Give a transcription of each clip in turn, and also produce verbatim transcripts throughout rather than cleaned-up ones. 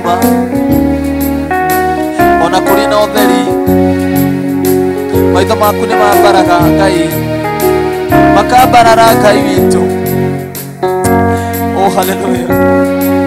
nduma ona kuri na utheri maitho maku ni mambaraga Ngai makambarara Ngai witu. Oh hallelujah.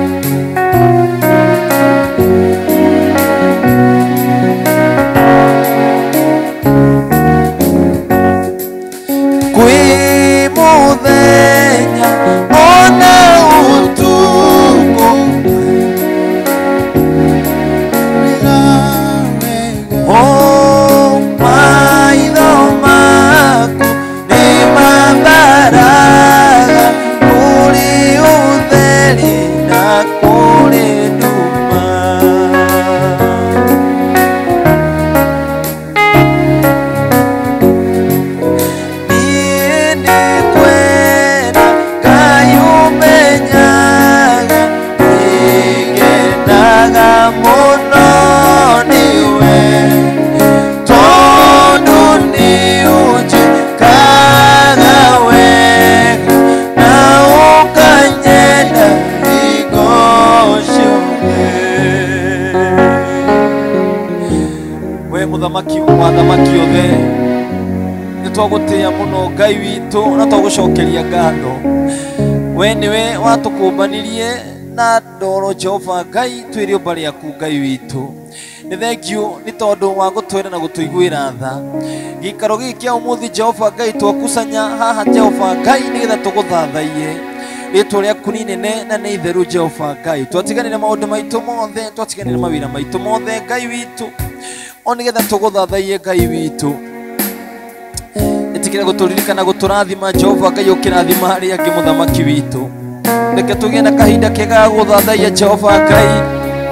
Wathamaki othe nitwagutia muno Ngai witu na twagucokeria ngatho. We niwe watukumbanirie na ndoro Jehova Ngai twiri ubari yaku Ngai witu. Ni thengiu ni tondu wa gutwira na gutuiguira tha gikaro giki kia umuthi Jehova Ngai twakusanya haha Jehova Ngai nigetha tuguthathaiye ritwa riaku ni nene na ni itheru Jehova Ngai. Twatiganire maundu maitu mothe, twatiganire mawira maitu mothe Ngai witu onigetha tuguthathaiye Ngai witu. Itikire guturirikana guturathima Jehova Ngai ukirathima ari angi muthamaki witu. Reke tugie na kahinda kega guthathaiya Jehova Ngai.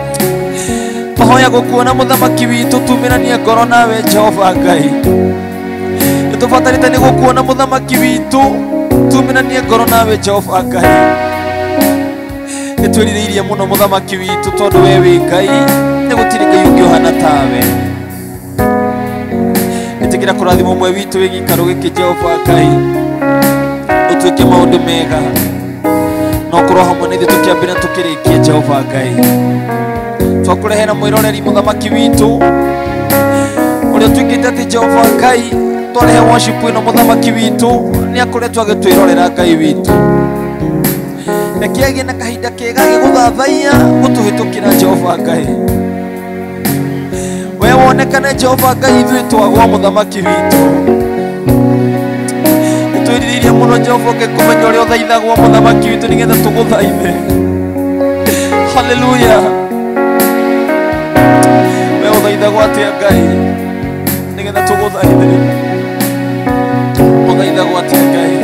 Tuhoya gukuona muthamaki witu tumiranie ngoro nawe Jehova Ngai. Nitubatarite ni gukuona muthamaki witu tumiranie ngoro nawe Jehova Ngai. Nitwiririirie muno muthamaki witu tondu we wi Ngai ni gutiri Ngai ungi uhana tawe. Itikira kurathima mwe witu wi gikaro giki Jehova Ngai utwike maundu mega no korwo hamwe ni tukiambira tukirikia Jehova Ngai. Twakurehera mwiroreri muthamaki witu uria twikite ati Jehova Ngai twarehe worship ino muthamaki witu ni akuretwo agitwirorera Ngai witu. Nekiagie na kahinda kega giguthathaiya gutuhitukira Jehova Ngai. We wonekane Jehova Ngai ithuĩ twagwa muthamaki witu. Nitwiririirie muno Jehova kumenya uria uthaithagwo muthamaki witu nigetha tuguthaithe. Hallelujah. We uthaithagwo atia Ngai nigetha tuguthaithe. Uthaithagwo atia Ngai.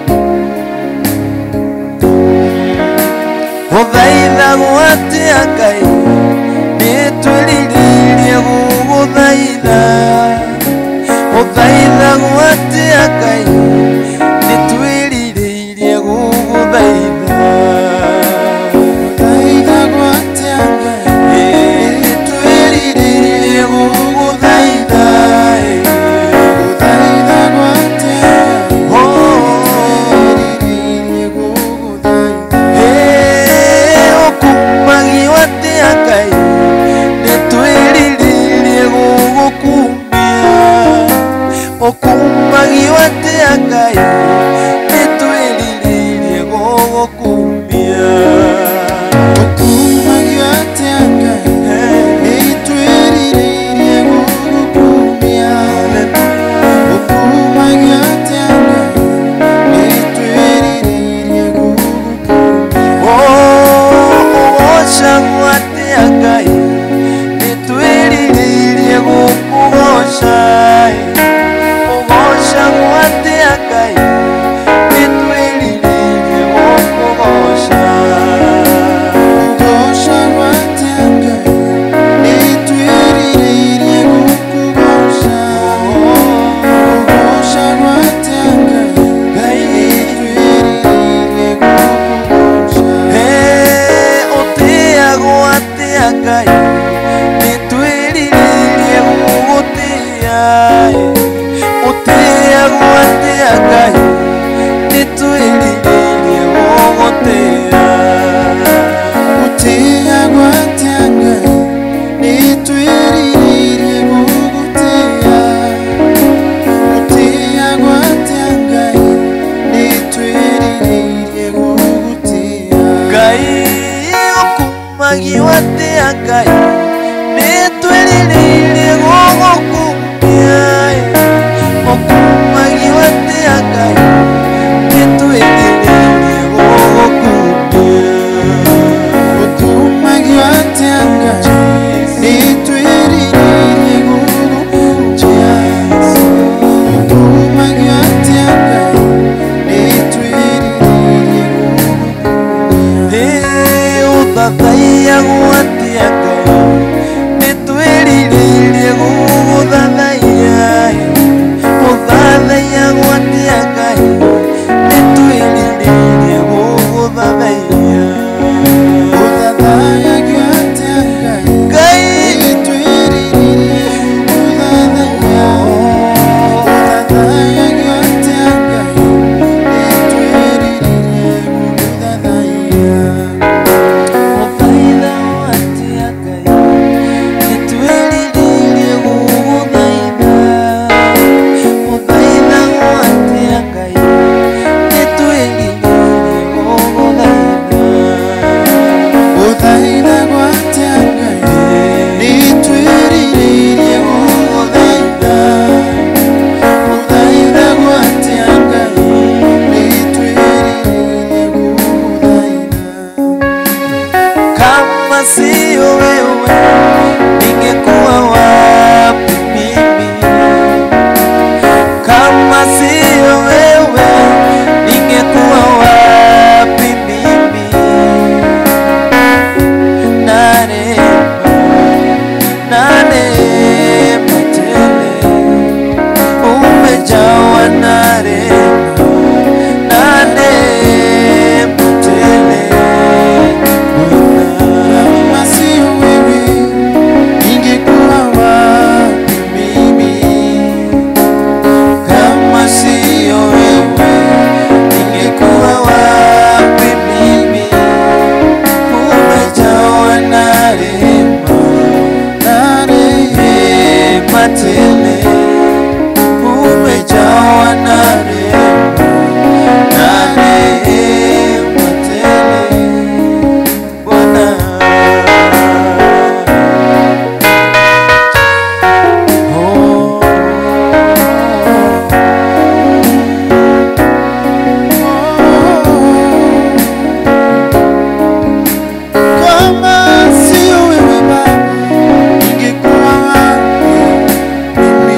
Uthaithagwo atia Ngai nitwiririirie guguthaitha. Uthaithagwo atia Ngai nitwiririirie guguthaitha. Uthaithagwo atia Ngai nitwiririirie guguthaitha. Uthaithagwo atia nitwiririirie guguthaitha. Ukumagio atia Ngai nitwiririirie gugukumia. Ukumagio atia Ngai nitwiririirie gugukumia. Ukumagio atia Ngai nitwiririirie gugukumia. Ukumagio atia Ngai nitwiririirie gugukumia. Ugoshagwo atia Ngai nitwiririirie gukugosha. Ugoshagwo atia Ngai nitwiririirie gukugosha. Ugoshagwo atia Ngai nitwiririirie gukugosha. Ugoshagwo atia Ngai nitwiririirie gukugosha. Hey, utiagwo atia Ngai nitwiririirie gugutia. Utiagwo atia Ngai nitwiririirie gugutia. Utiagwo atia Ngai Mukumagi watia Ngai nitwiriririe gugukumia. Mukumagi watia Ngai nitwiriririe gugukumia. Mukumagi watia Ngai nitwiriririe gugukumia. Mukumagi watia Ngai nitwiriririe gugukumia. Uthathaiya gwatia Ngai nitwiriririe guguthathaiya. Uthathaiya gwatia Ngai nitwiriririe guguthathaiya. Uthathaiya gwatia Ngai Ngai nitwiriririe guguthathaiya. Uthathaiya gwatia Ngai nitwiriririe guguthathaiya. Uthaitha gwatia Ngai nitwiriririe guguthaitha. Uthaitha gwatia Ngai nitwiriririe guguthaitha. Uthaitha gwatia Ngai nitwiriririe guguthaitha. Uthaitha gwatia Ngai nitwiriririe guguthaitha. Kama sio wewe ningekuwa wapi mimi? Kama sio wewe ningekuwa wapi mimi? Na neema, na neema tele, umejawa na rehema, na neema tele. Kama sio wewe ningekuwa wapi mimi? Kama sio wewe ningekuwa wapi mimi? Umejawa na rehema, na rehema tele. Umejawa na rehema, na rehema tele. Bwana oh, kama sio wewe Baba ningekuwa wapi mimi?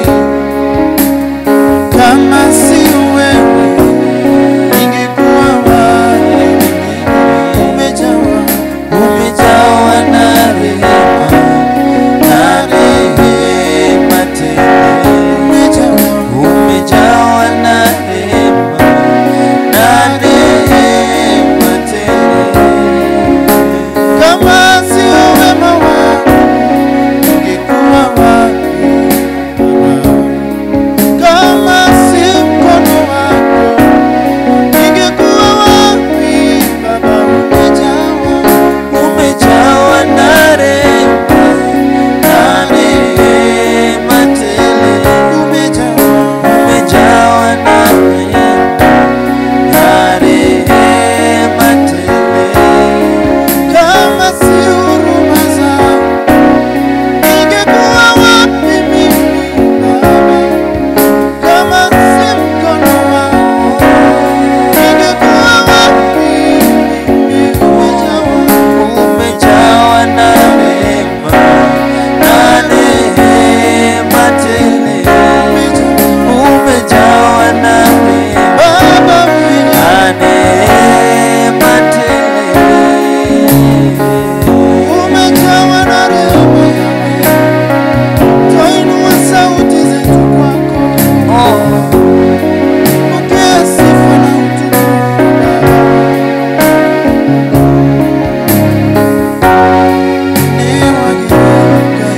Kama sio wewe ningekuwa wapi mimi? Umejawa, umejawa na rehema, na rehema tele. Umejawa, umejawa na rehema, na rehema tele. Kama sio wema wako ningekuwa wapi Baba? Kama si mkono wako ningekuwa wapi Baba? Umejawa, umejawa na rehema, na rehema tele. Umejawa, umejawa na rehema, na rehema tele. Kama si huruma zako ningekuwa wapi mimi Baba? Kama si mkono wako ningekuwa wapi mimi? Umejawa, umejawa na rehema, na rehema tele. Umejawa na rehema, na rehema tele. Umejawa na rehema Yahweh. Twainua sauti zetu kwako. Pokea sifa na utukufu Baba. Neema geuka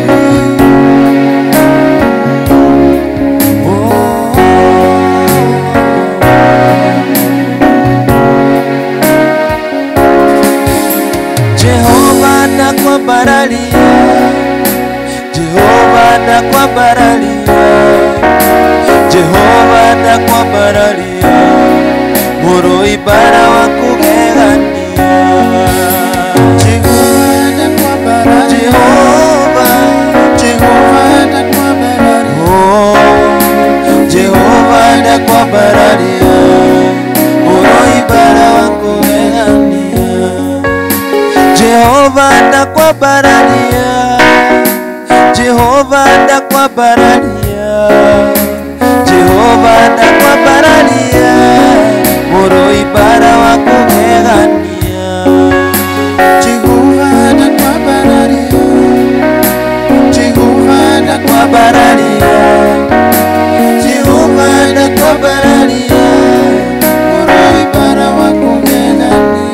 Jehova ndakwambararia, Jehova ndakwambararia, Jehova ndakwambararia, muru ibara wa kugegania. Jehova Jehova ndakwambararia, Jehova ndakwambararia, Jehova ndakwambararia, muroibara wa kugegania. Jehova ndakwambararia, Jehova ndakwambararia, Jehova ndakwambararia, muroibara wa kugegania.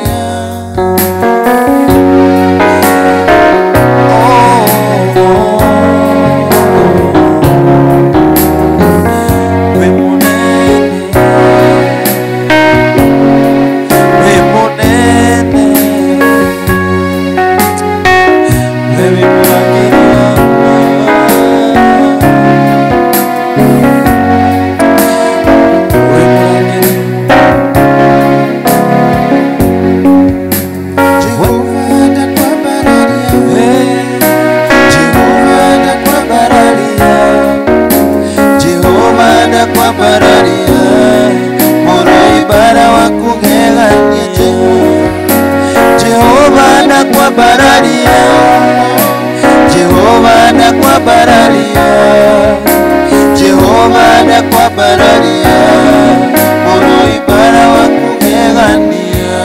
Jehova ndakwambararia, Jehova ndakwambararia, muroibara wa kugegania.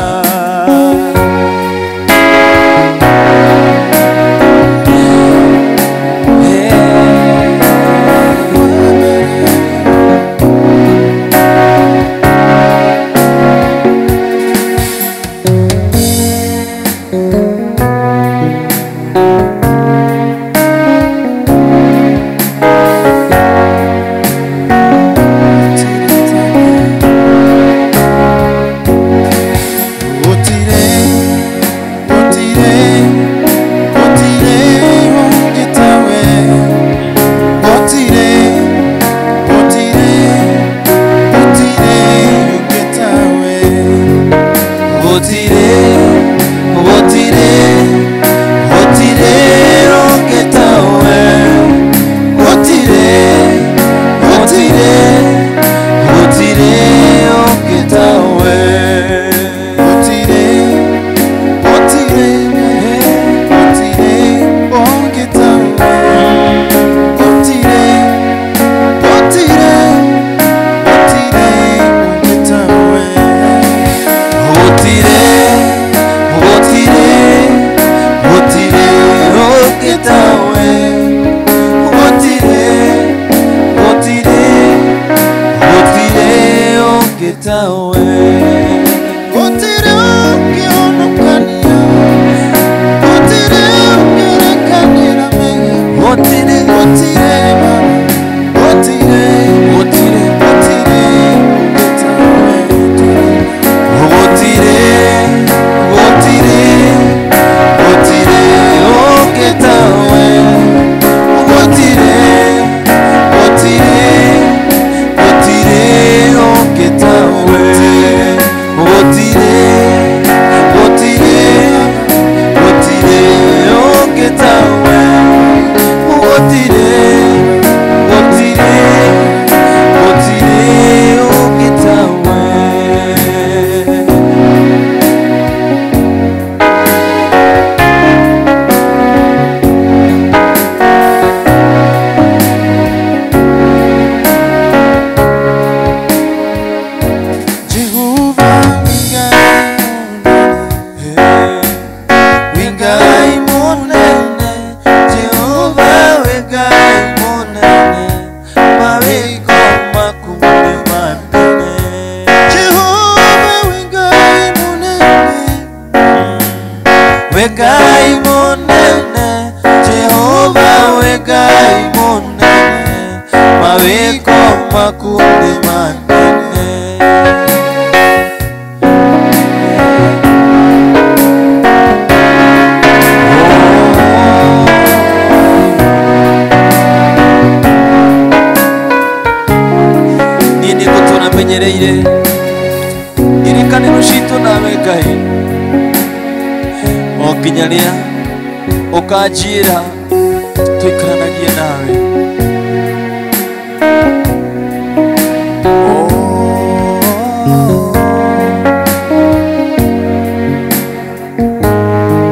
Wegai monene, Jehova wegai monene, maweko makunde manene. Nini kutona menyereire, irikane rushito na wegai. Okinyalia ukajira tuikaranagie nawe. Oh.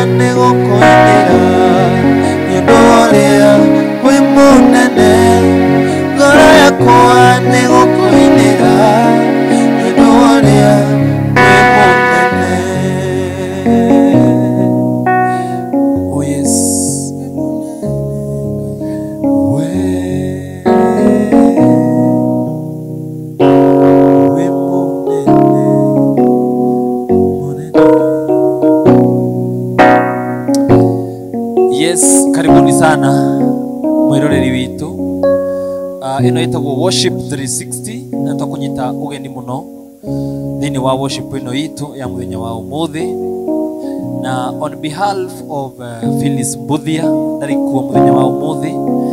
nĩ gũkũinĩra nĩ ũndũ wa ũrĩa wĩ mũnene ngoro yakwa nĩ gũkũinĩra nĩ ũndũ wa ũrĩa wĩ mũnene. Oh yes, we wĩ mũnene mũnene. Yes, karibuni sana mwiroreri witu. Uh, ino itagwo worship three sixty na twakunyita ugeni muno thini wa worship ino itu ya muthenya wa umuthi, na on behalf of uh, Phyllis Mbuthia ndari kuo muthenya wa umuthi,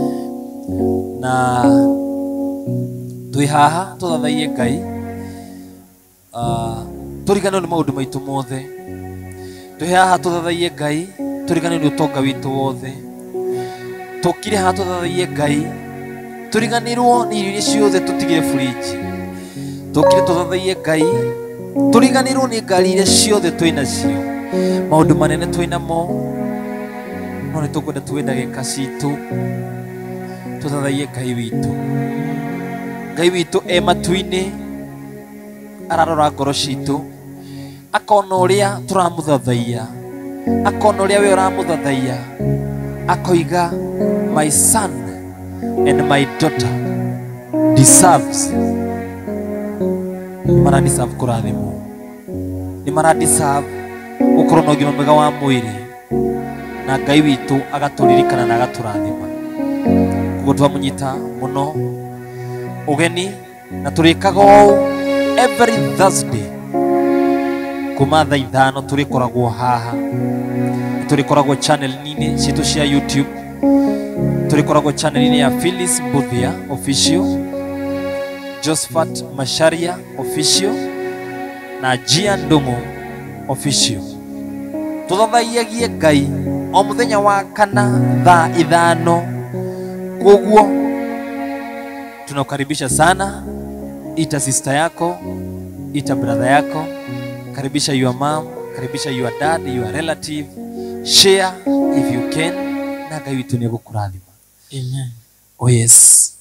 na twi haha tuthathaie Ngai uh, turigane ni maundu maitu mothe, twi haha tuthathaie Ngai turigane ni utonga witu wothe, tukire haha tuthathaie Ngai turiganirwo ni irio ciothe tutigire fridge, tukire tuthathaie Ngai turiganirwo ni ngari iria ciothe twina cio, maundu manene twina mo no ni tukwenda tuwe ndagika citu tuthathaie Ngai witu. Ngai witu e matu-ini ararora ngoro citu, akona uria turamuthathaia, akona uria we uramuthathaia, akoiga my son and my daughter deserves, mara deserve kurathimwo, ni mara deserve gukorwo na ũgima mwega wa mwĩrĩ, na Ngai witu agaturirikana na agaturathima. Koguo twamunyita muno ugeni na turikaga ũũ every Thursday kuma thaa ithano turikoragwo haha, turikoragwo channel-inĩ citu cia YouTube, turikoragwo channel-inĩ ya Phyllis Mbuthia official, Josephat Masharia official na Gia Ndung'u official. Tuthathaiagie Ngai o muthenya wa kana thaa ithano. Koguo tunakukaribisha sana, ita sister yako, ita brother yako, karibisha your mom, karibisha your dad, your relative, share if you can, na Ngai witu ni gukurathima. Amen. Oh yes.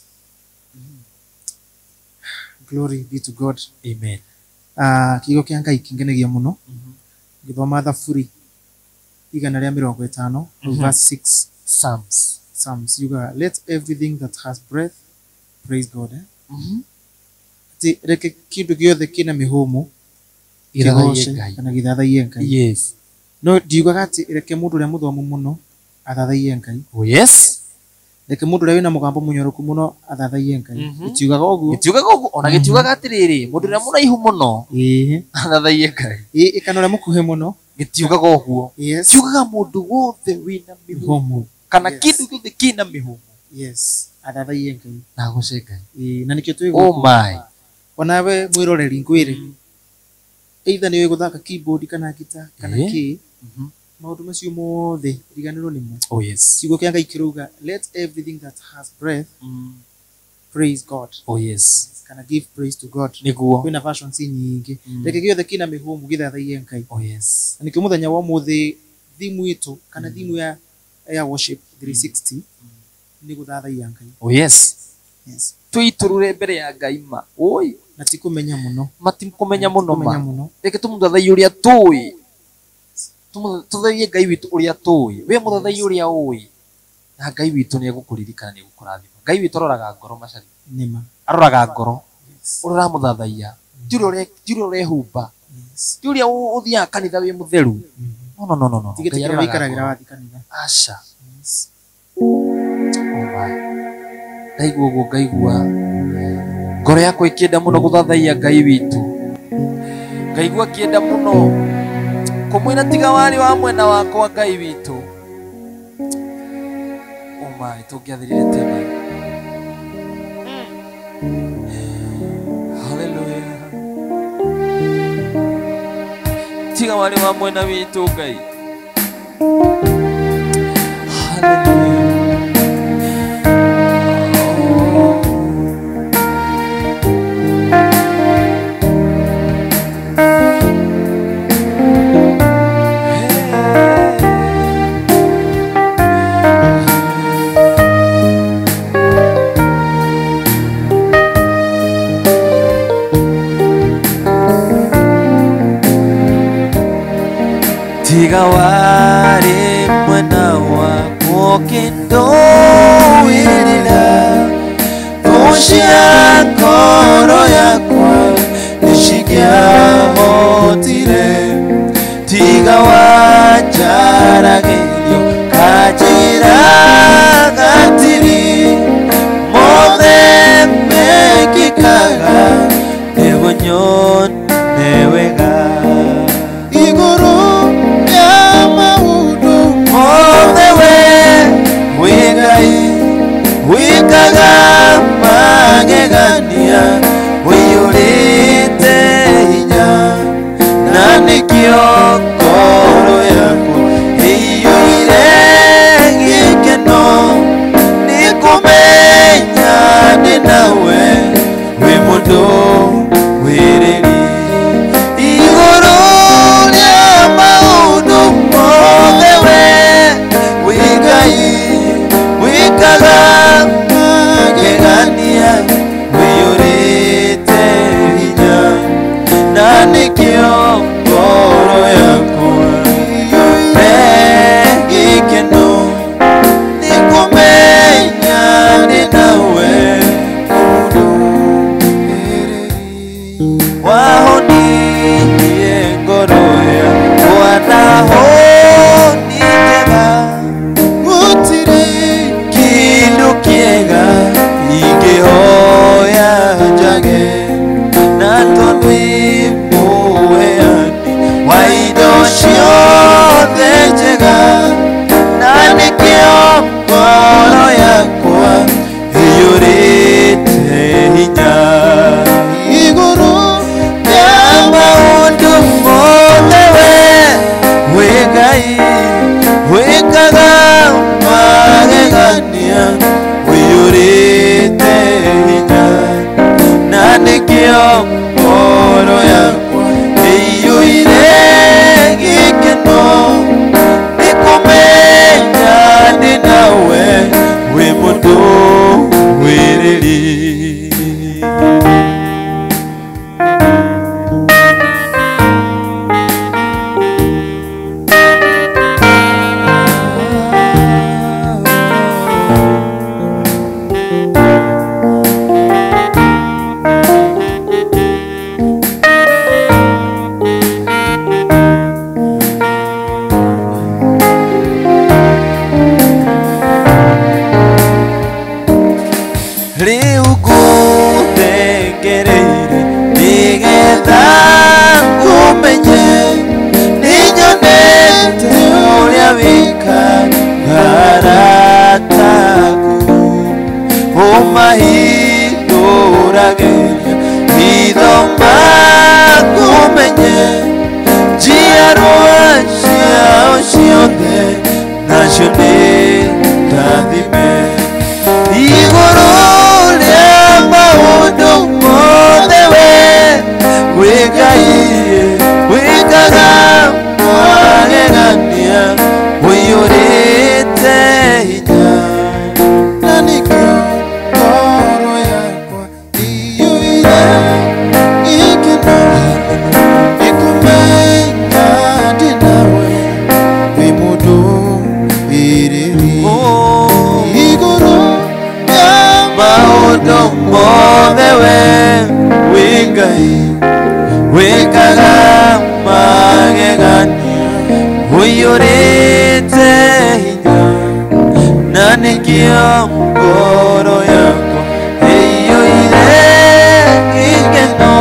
Glory be to God. Amen. Ah, kigo kia Ngai kingenegia muno. Githoma Thaburi igana rĩa mĩrongo ĩtano verse six. Psalms. Psalms. You go, let everything that has breath praise God. Eh? Mhm. Ti reke kindu giothe kina mihumu Irathaie Ngai. kana githathaie Ngai. Yes. No ndiugaga ati reke mundu uria muthomu muno athathaie Ngai. Oh yes. Reke mundu uria wina mugambo munyoroku muno athathaie Ngai. Gitiugaga uguo. Gitiugaga uguo, ona gitiugaga atiriri, mundu uria munaihu muno Eh. athathaie Ngai. Eh, kana uria mukuhe muno. Gitiugaga uguo. Yes. Tiugaga mundu wothe wina mihumu kana kindu giothe kina mihumu. Yes. Athathaie Ngai. Na guce Ngai. Eh, na nikio twi Oh my. Onawe mwiroreri ngwire. Either niwe guthaka keyboard kana guitar kana ki. Mhm. Maundu macio mothe riganirwo nimo. Oh yes. Kiugo kia Ngai kiruga, let everything that has breath praise God. Oh yes. Kana give praise to God. Niguo. Kwina version si nyingi. Reke giothe kina mihumu githathaie Ngai. Oh yes. Na nikio muthenya wa muthi thimu itu kana thimu ya ya worship three sixty ni guthathaia Ngai. Oh yes. Yes. Twiturure mbere ya Ngai ma. Oi. Na tikumenya muno. Matikumenya muno ma. muno. Reke tumuthathaiye uria tui. Tumuthathaiye Ngai witu uria tui. We muthathaiye uria ui. Na Ngai witu ni egukuririkana ni egukurathima. Ngai witu aroraga ngoro Macari. Nima. Aroraga ngoro. Urora muthathaiya. Tiuri uria tiuri uria humba. Tiuri uthia kanitha wi mutheru. No no no no no. Tigitikira wikaragira wathi kanitha. Asha. Ndaigua guo ngaigua ngoro yakwa ikienda muno guthathaia Ngai witu. Ngaigua kienda muno kumwira tiga wari wa mwena wakwa Ngai witu. Oh my, tungiathirire tene. Hallelujah. Tiga wari wa mwena witu Ngai. Hallelujah. Hey. tiga wari mwena wako kindowirira kushia ngoro yakwa nishigiahotire tiga wajaragirio kajira gatiri mothe mekikaga nebonyon newega iguru ya maudu mothe we wigai wikaga magegania wiyurite hinya na nikio ngoro yakwa iyuire gikeno nikumenya ni nawe wi mundu wiriri iguru rya maundu mothe we wigai wikaga magegania wiyurite hinya na nikio ngoro yakwa gikeno nikumenya ni nawe wahonirie ngoro yakwa nahonitega gutiri kindu kiega ingĩhoya njage na tondũ mũheani wa indo ciothe njega na nĩkĩo ngoro yakwa ĩiyũrĩte hinya igũrũ rĩa maũndũ mothe we wĩ Ngai wĩkaga magegania wĩiyũrĩte hinya na nĩkĩo ngoro yakwa ĩiyũire gĩkeno nĩkũmenya ndĩ nawe wĩ mũndũ wĩrĩri rĩu ngũthengereire nĩgetha ngũmenye nĩnyonete ũrĩa wĩkaga arataku ũmahingũragĩria hitho makũmenye njiarwa ciao ciothe nacio nĩ ndathime igũrũ rĩa maũndũ mothe we wĩ Ngai wĩkaga magegania wĩiyũrĩte hinya na nĩkĩo ngoro yakwa ĩiyũire gĩkeno nĩkũmenya ndĩ nawe wĩ mũndũ wĩrĩri igũrũ maũndũ mothe we wĩ Ngai wĩkaga magegania wĩiyũrĩte hinya na nĩkĩo ngoro yakwa ĩiyũire gĩkeno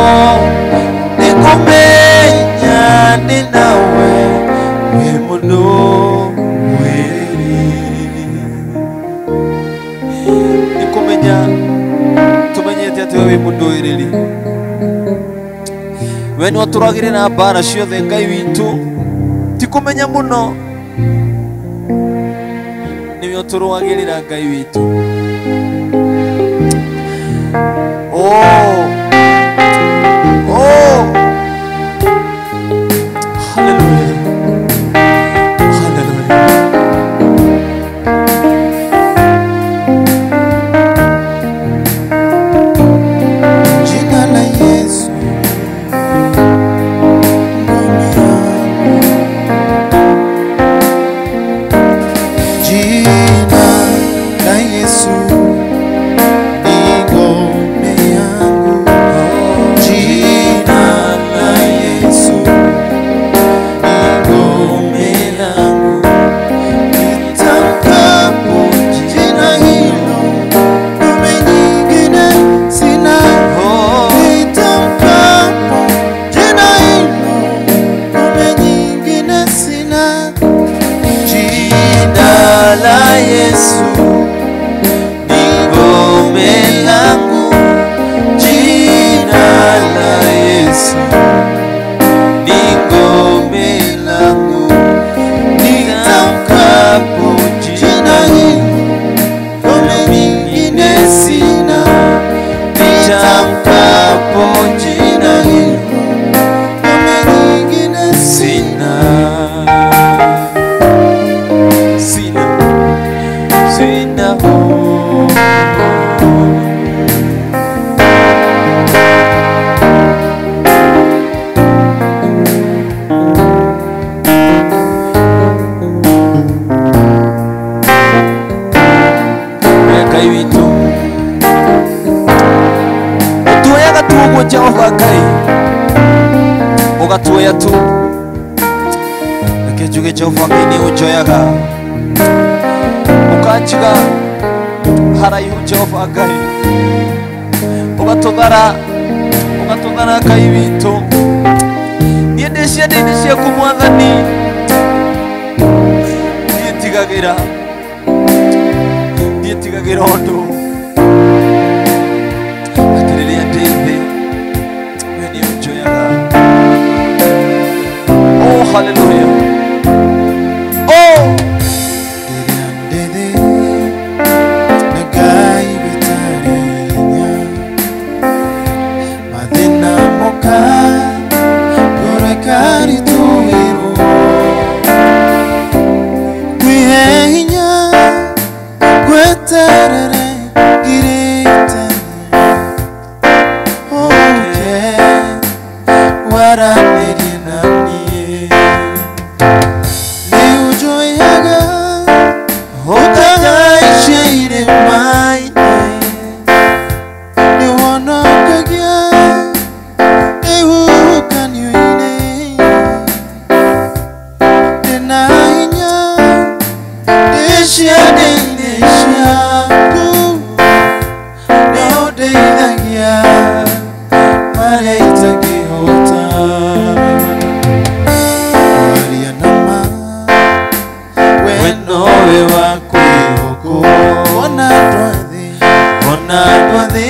nĩkũmenya ndĩ nawe wĩ mũndũ wĩrĩri nĩkũmenya tũmenyete atĩ we wĩ mũndũ wĩrĩri we nĩ watũragĩrĩra mbara ciothe Ngai witũ ti kũmenya mũno nĩwe ũtũrũagĩrĩra Ngai witũ oh oh hallelujah hallelujah jina la Yesu ngome yangu sina sina hofu. Ngai witu tuoyaga tu uguo Jehova Ngai, ugatuoya tu reke njuge Jehova Ngai nĩ ũnjoyaga ũkanjiga haraihu Jehova Ngai, ũgatũthara ũgatũthara Ngai witũ. Niĩ ndĩ ciande-inĩ ciaku Mwathani, niĩ ndigagĩra niĩ ndigagĩra ũndũ atĩ rĩrĩa ndĩ thĩ we nĩ ũnjoyaga. Oh, hallelujah. Oh, rĩrĩa ndĩ thĩ na Ngai wĩtarĩ hinya, mathĩna moka ngoro ĩkaritũhĩrwo, kwĩhe hinya gweterere ngirĩtania, oke waranĩrie na niĩ. Nĩ ũnjoyaga ũkahaicia irĩma-inĩ, nĩ ũhonokagia ihuhũkanio-inĩ, ndĩna hinya ndĩ ciande-inĩ ciaku, nĩ ũndeithagia marĩa itangĩhota. Kwaria na ma we nowe wa kwĩhokwo, ona andũ a thĩ ona andũ a thĩ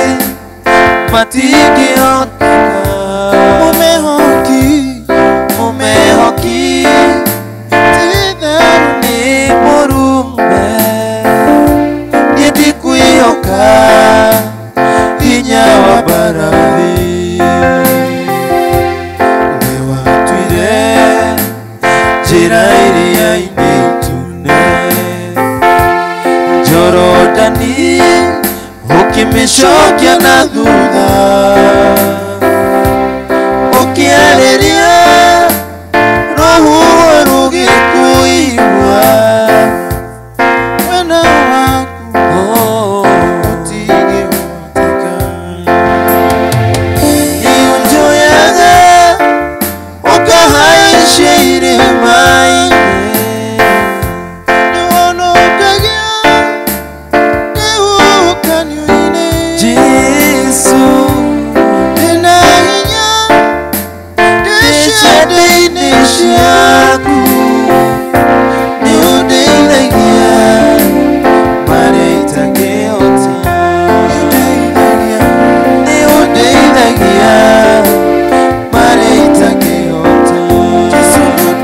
matingĩhoteka. Mũmehoki mũmehoki ti-itherũ nĩ mũrume, niĩ ndikwĩhoka hinya wa mbarathi. We watuire njĩra iria-inĩ itune, Jorodani ũkĩmĩcokia na thutha, ũkĩarĩria rũhuho rũgĩkũigua, wena waku ũtingĩhoteka. Nĩ ũnjoyaga ũkahaicia irĩma-inĩ, nĩ ũhonokagia ihuhũkanio-inĩ. Jesu ndĩna hinya ndĩ ciande-inĩ ciaku, nĩ ũndeithagia marĩa itangĩhota, nĩ ũndeithagia marĩa itangĩhota. Jesu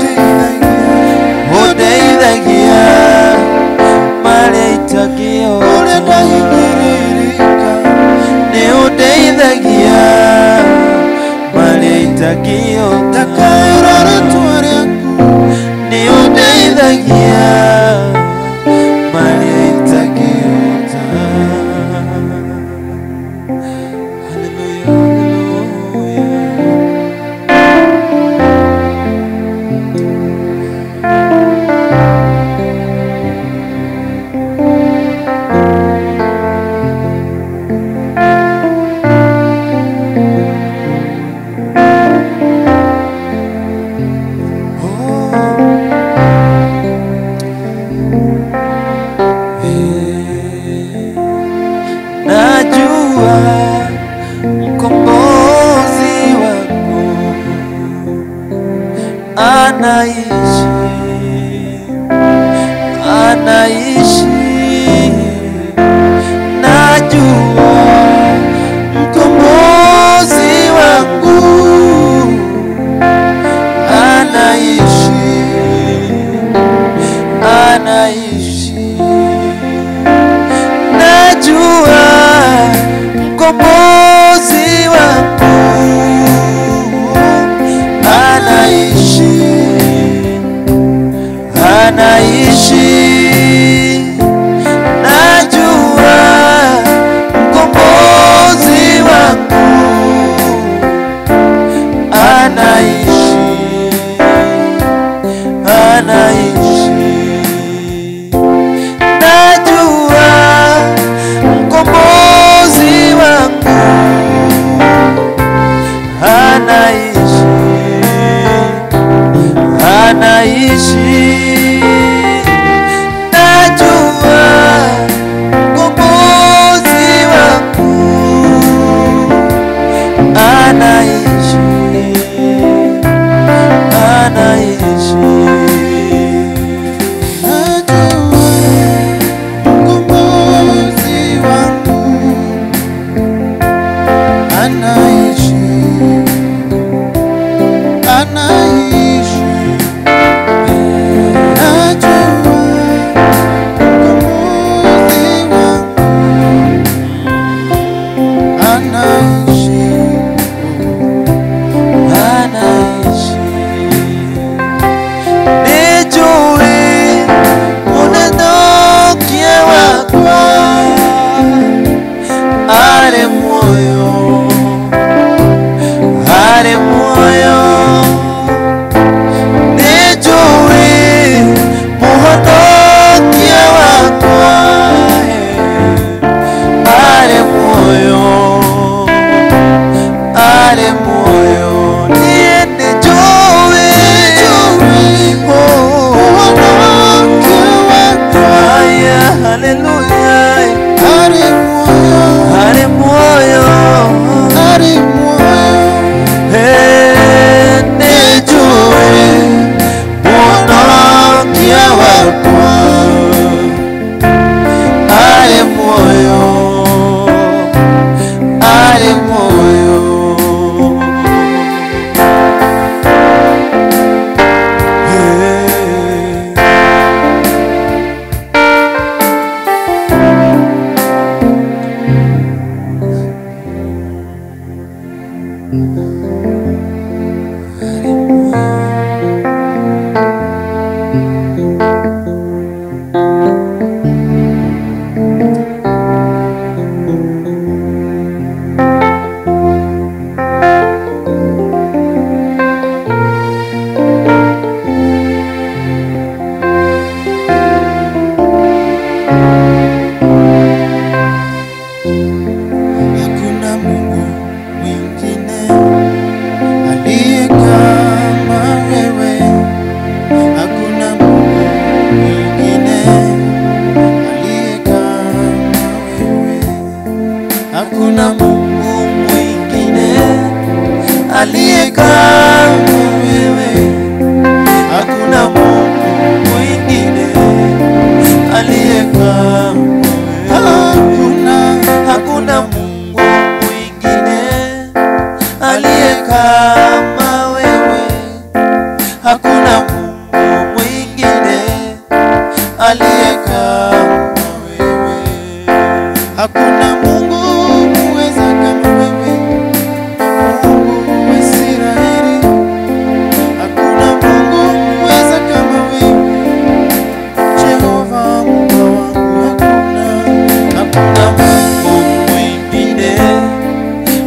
ũndeithagia marĩa itangĩhota, ũrĩa ndahinyĩrĩrĩka nĩ ũndeithagia marĩa itangĩhota. Ndakaĩra rĩĩtwa rĩaku nĩ ũndeithagia marĩa itangĩhota. Hallelujah, najua mkombozi wako anaishi, anaishi. Najua mkombozi wangu anaishi, anaishi. Najua mkombozi wangu anaishi, anaishi, najua mkombozi wangu anaishi, anaishi.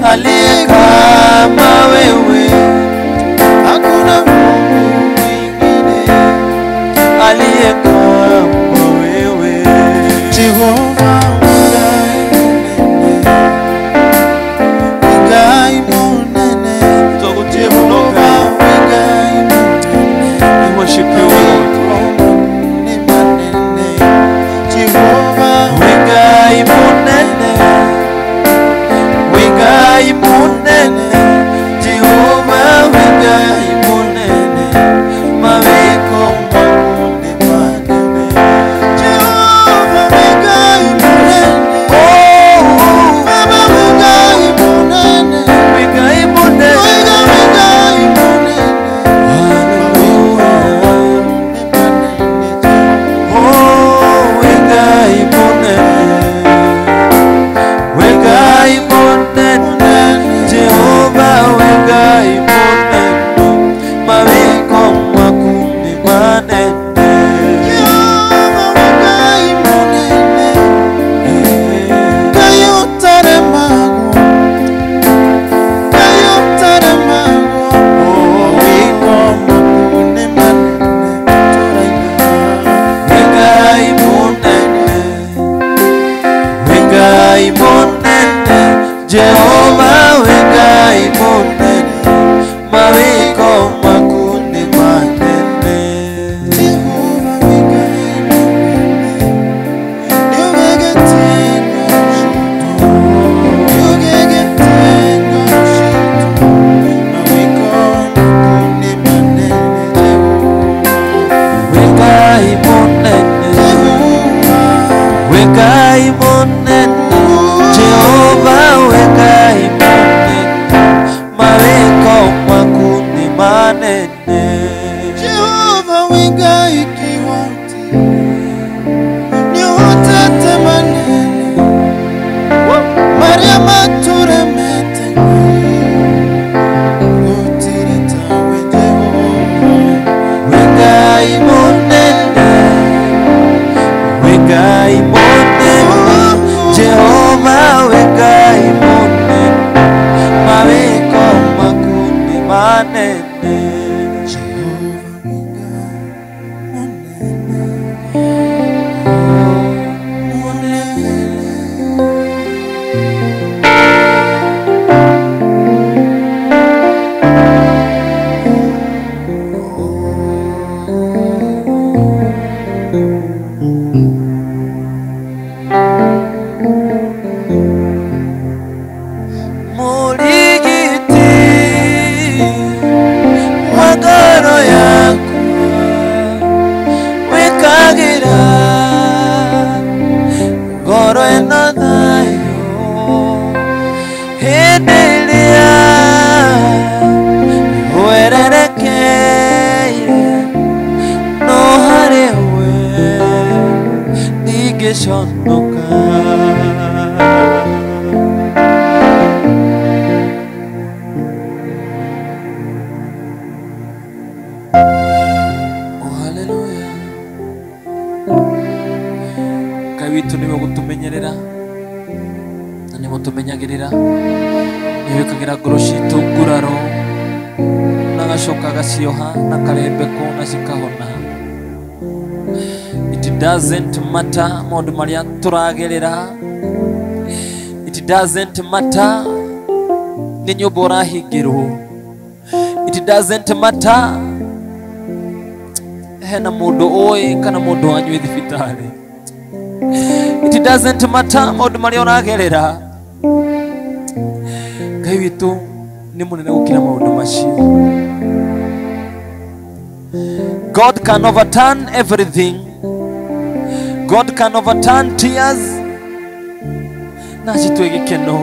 Hakuna Mungu mwingine Jehova wingaiki wote ni utete manene Maria mature mete utirita we Jehova wingai monene wingai monene Jehova wingai monene maweko makundi manene It doesn't matter maundu maria turagerera. It doesn't matter ni nyumba urahingirwo. It doesn't matter hena mundu oi kana mundu wanyu thibitari. It doesn't matter maundu maria uragerera. Ngai witu ni munene gukira maundu macio. God can overturn everything. God can overturn tears. Nasi tuwe gikeno.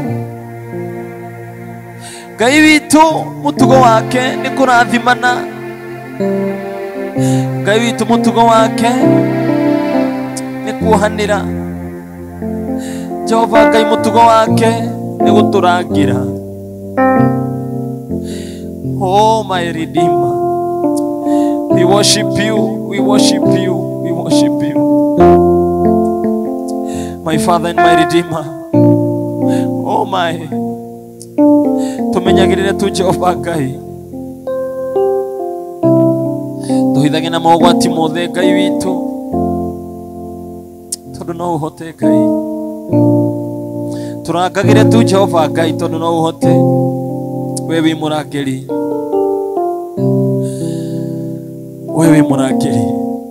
Ngai witu mutugo wake ni kurathimana. Ngai witu mutugo wake ni kuhanira. Jehova Ngai mutugo wake ni guturagira. Oh my Redeemer, we worship you, we worship you, we worship you. My Father and my Redeemer. Oh my. Tumenyagirire tu Jehova Ngai. Tuhithage na mogwati mothe Ngai witu. Tondu no uhote Ngai. Turangagire tu Jehova Ngai tondu no uhote. Wewe murangeri. Wewe murangeri.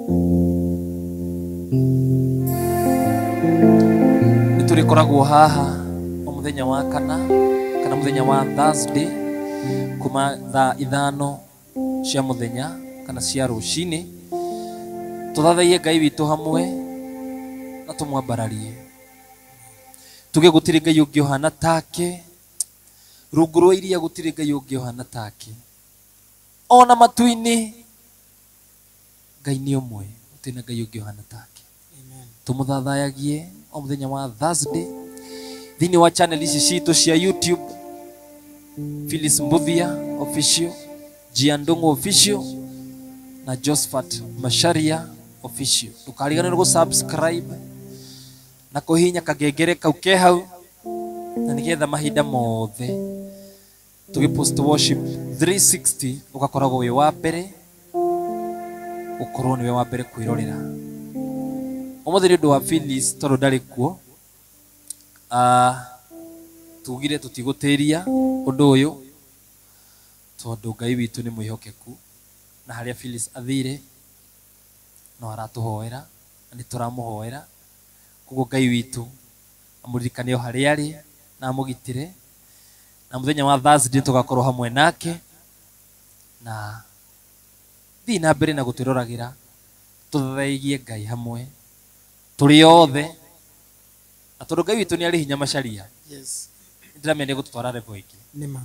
Turikoragwo haha omuthenya wa kana kana muthenya wa Thursday kuma thaa ithano cia muthenya kana cia rucini tuthathaie Ngai witu hamwe na tumwambararie tuge gutiri Ngai ungi uhana take rungu rwa iria gutiri Ngai ungi uhana take ona matu-ini Ngai ni umwe utina Ngai ungi uhana take. Amen. Tumuthathayagie o muthenya wa Thursday thini wa channel ici citu cia YouTube Phyllis Mbuthia official, Jiandungu official na Josephat Masharia official. Tukarigana no subscribe na kuhinya kagengere kau ke hau na nigetha mahinda mothe tugi post worship three sixty ugakoragwo wi wa mbere ukorwo ni we wa mbere kwirorera. Umuthiri ndu wa Phyllis tondu ndari kuo ah tugire tutigutiria undu uyu tondu Ngai witu ni mwihokeku na haria Phyllis athire no aratuhoera na ni turamuhoera kugo Ngai witu amuririkane o haria ari na amugitire na muthenya wa Thursday tugakorwo hamwe nake na thi na mbere na gutwiroragira tuthathaigie Ngai hamwe turi othe atondu Ngai witu ni ari hinya Masharia. Yes. Ndiramende gutwara revo iki Nima.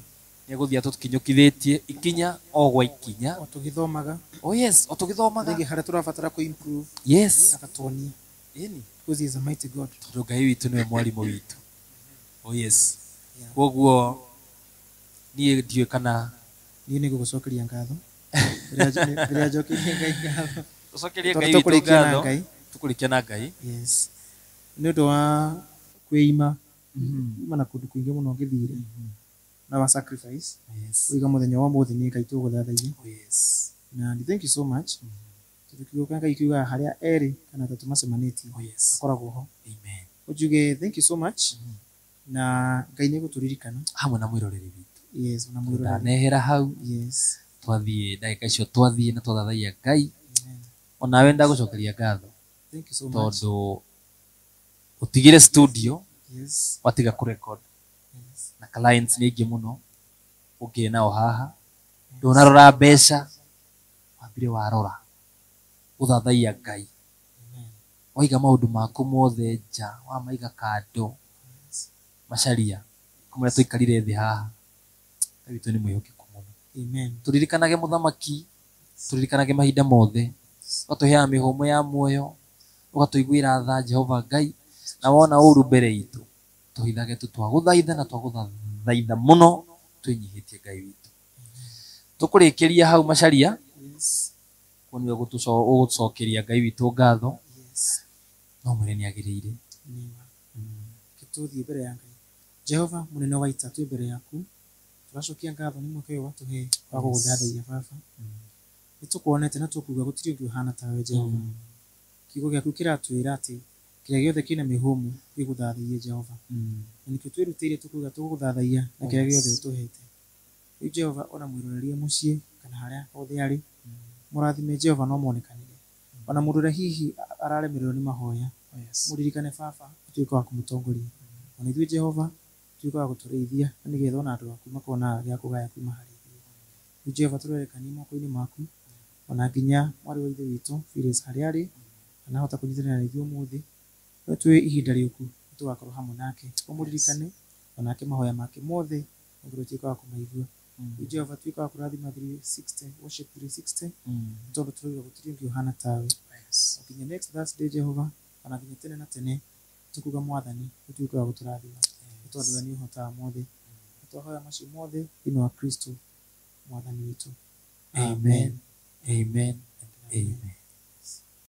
Nĩegũthiĩ atũkinyũkithĩtie ikinya o gwa ikinya. O tũgĩthomaga. Oh yes, o tũgĩthomaga. Rĩngĩ harĩa tũrabatara kũ improve. Yes. Akatuonia. Ĩni. Because he is a mighty God. Tondũ Ngai witũ nĩwe mwarimũ witũ. Oh yes. Koguo niĩ ndiũĩ kana niĩ nĩ gũgũcokeria ngatho. Rĩrĩa njokeria Ngai ngatho. Tũcokerie Ngai witũ ngatho. Tũkũrĩkia na Ngai. Yes. Nĩ ũndũ wa kwĩima mana kũndũ kũingĩ mũno ngĩthire na wa sacrifice. Yes. Ũiga mũthenya wa mũthĩ nĩ Ngai tũgũthathaiya. Yes. Na thank you so much. Tũkiuga Ngai kiuga harĩa erĩ kana atatũ macemanĩtie. Yes. Akoragwo ho. Amen. Ujuge thank you so much. Na Ngai nĩ gũtũririkana hamwe na mwĩroreri witũ. Yes, na mwĩroreri. Ndanehera hau. Yes. Twathiĩ ndagĩka icio twathiĩ na twathathaiya Ngai. Amen. Onawe ndagũcokeria ngatho. Thank you so much. Tondũ utigire studio. Yes. Watiga ku record. Yes. Na clients nĩ aingĩ mũno ũngĩ nao haha. Ndũnarora mbeca. Wambire warora ũthathaiya Ngai. Amen. Waiga maũndũ maku mothe nja wa maiga kando. Macaria kumũrĩa tũikarire thĩ haha. Ngai witũ nĩ mwĩhokeku mũno. Amen. Tũririkanage mũthamaki. Tũririkanage mahinda mothe. Ũgatũheaga mĩhũmũ ya muoyo. Ũgatũiguĩra tha Jehova Ngai. Na wona ũru mbere itũ tũhithage tu twagũthaitha na twagũthaitha mũno twĩnyihĩtie Ngai witũ. Tũkũrĩkĩria hau Macharia. Yes. Kuo nĩwe ũgũcokeria Ngai witũ ngatho. Yes. No mwĩre nĩ agĩrĩire. Tuthiĩ mbere ya Ngai. Jehova mũnene wa ita twĩ mbere yaku. Tũracokia ngatho nĩ mweke ũyũ watũhe wa gũgũthathaiya Baba. Nĩ tũkuonete na tũkuuga gũtirĩ ũngĩ ũhana tawe Jehova. Kiugo gĩaku kĩratwĩra atĩ kĩrĩa gĩothe kĩna mĩhũmũ gĩgũthathaiye Jehova. Na nĩkĩo twĩrutĩire tũkuuga tũgũthathaiya na kĩrĩa gĩothe ũtũhete. Rĩu Jehova ona mwĩrorerie mũciĩ kana harĩa hothe arĩ. Mũrathime Jehova no monekanire. Ona mũndũ ũrĩa hihi araremererwo nĩ mahoya. Mũririkane Baba ũtuĩke wa kũmũtongoria. Ona ithuĩ Jehova tuĩke wa gũtũrĩithia na nĩgetha ona andũ aku makona gĩa kũgaya kuma harĩ ithuĩ. Rĩu Jehova tũrerekania moko-inĩ maku. Ona nginya mwarĩ wa ithe witũ Phyllis harĩa arĩ anahota kũnyitanĩra na ithuĩ ũmũthĩ. No tuĩ ihinda rĩũku tũgakorwo hamwe nake. Ũmũririkane onake mahoya make mothe nĩguo tuĩke wa kũmaigua. Rĩu Jehova tuĩke wa kũrathima three sixty worship three sixty. Tondũ tũrauga gũtirĩ ũngĩ ũhana tawe. Nginya next Thursday Jehova ona nginya tene na tene tukuga mwathani utuĩke wa gũtũrathima. Tondũ we nĩ ũhotaga mothe. Twahoya macio mothe thĩinĩ wa Kristo mwathani witũ. Amen. Amen. Amen.